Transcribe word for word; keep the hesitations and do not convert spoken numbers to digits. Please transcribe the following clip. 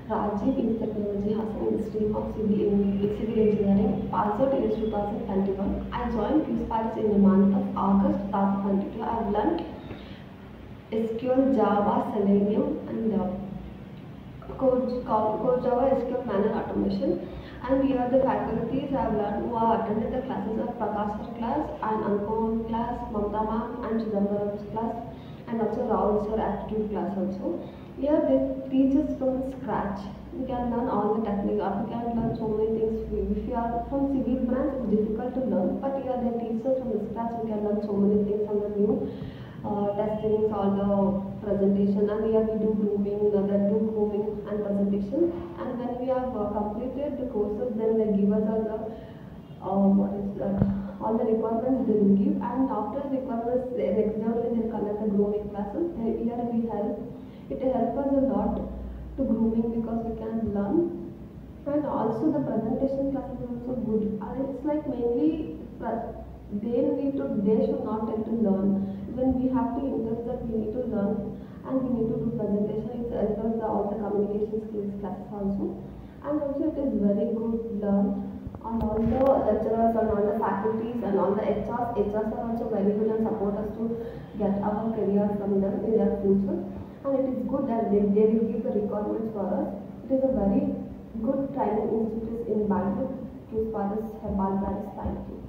Rajiv in Technology Hassan in the stream of civil, civil engineering, passed out in two thousand twenty-one. I joined QSpiders in the month of August twenty twenty-two. I have learned S Q L, Java, Selenium, and uh, Code, Code Java, S Q L Manual Automation. And here the faculties I have learned who have attended the classes of Prakash sir class and Anupam class, Mamta ma'am and Chidambaram's class, and also Rahul sir aptitude class also. Here they teach us from scratch. We can learn all the technique, or we can learn so many things. If you are from civil branch, it's difficult to learn, but here they teach us from the scratch. We can learn so many things from the new uh, testings, all the presentation, and here we do grooming, uh, then do grooming and presentation. And when we have uh, completed the courses, then they give us all the uh, what is that? all the requirements they will give, and after the requirements, the next day only they conduct the grooming classes. Here we help. It helps us a lot to grooming because we can learn, and also the presentation classes is also good. And it's like mainly they need to they should not tend to learn. When we have to interest that we need to learn and we need to do presentation, it helps us the, all the communication skills classes also, and also it is very good learn. And all the lecturers and all the faculties and all the H Rs, H Rs are also very good and support us to get our career from them in their future. And it is good that they, they will give the requirements for us. It is a very good training institute in Bangalore. QSpiders Hebbal Branch. Thank you.